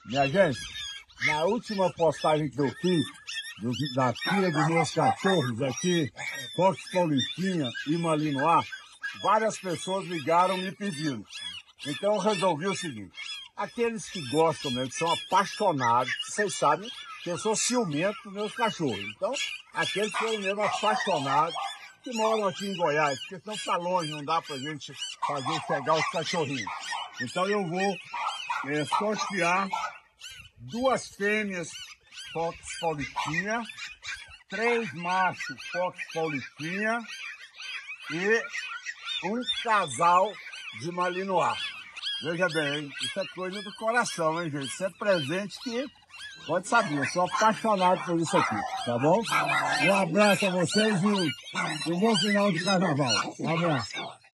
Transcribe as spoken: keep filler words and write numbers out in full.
Minha gente, na última postagem que eu fiz, do, da cria dos meus cachorros aqui, Fox Paulistinha e Malinois, várias pessoas ligaram me pedindo. Então eu resolvi o seguinte, aqueles que gostam mesmo, que são apaixonados, vocês sabem que eu sou ciumento dos meus cachorros. Então, aqueles que são mesmo apaixonados, que moram aqui em Goiás, porque senão tá longe, não dá pra gente fazer chegar os cachorrinhos. Então eu vou é, sortear duas fêmeas Fox Paulistinha, três machos Fox Paulistinha e um casal de Malinois. Veja bem, hein? Isso é coisa do coração, hein, gente? Isso é presente que pode saber, eu sou apaixonado por isso aqui, tá bom? Um abraço a vocês e um bom final de carnaval. Um abraço.